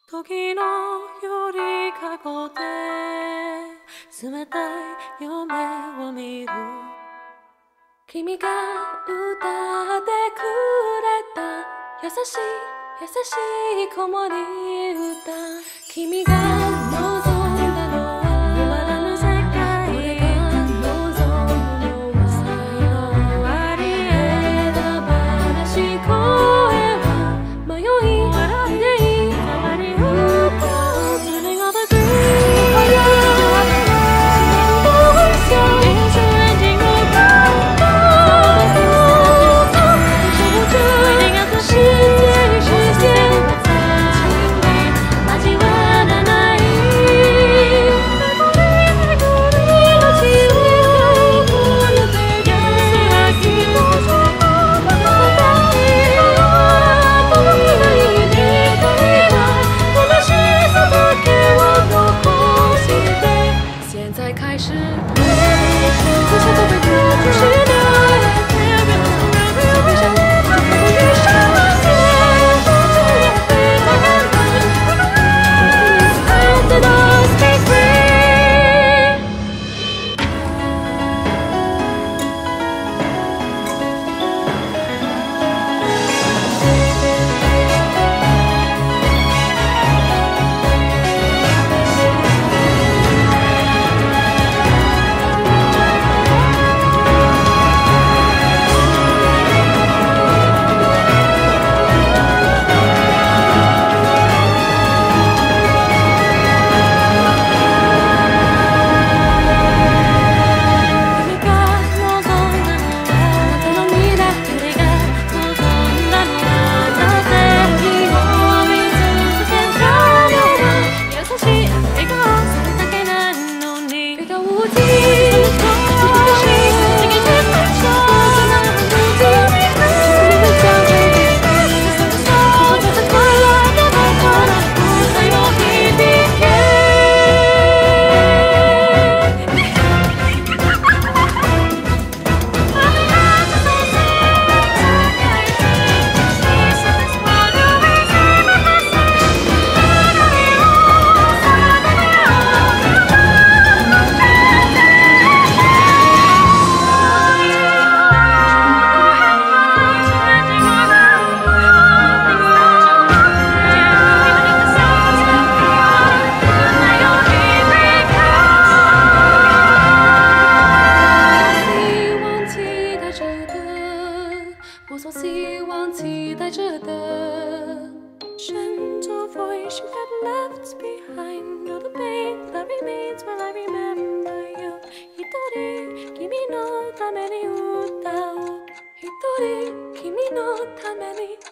時のよりかごで冷たい夢を見る君が歌ってくれた優しい優しい子守歌君が望んだのはまだの世界俺が望むのは才能あり選ばなし声は迷い笑いでいいたまに歌う Turning of a dream for you It's a ending of love Waiting at the station 君のために